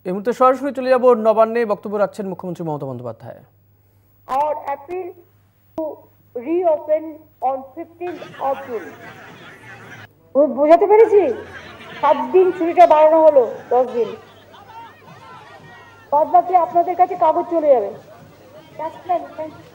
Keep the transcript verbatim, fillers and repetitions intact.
এই মুহূর্তে সরাসরি চলে যাব নবান্নে, বক্তব্য রাখছেন মুখ্যমন্ত্রী Mamata Bandyopadhyay. Our appeal to reopen on fifteenth of June. বুঝাতে পেরেছি? সাত দিন ছুটিটা বাড়ানো হলো দশ দিন। বাদ বাকি আপনাদের কাছে কাগজ চলে যাবে।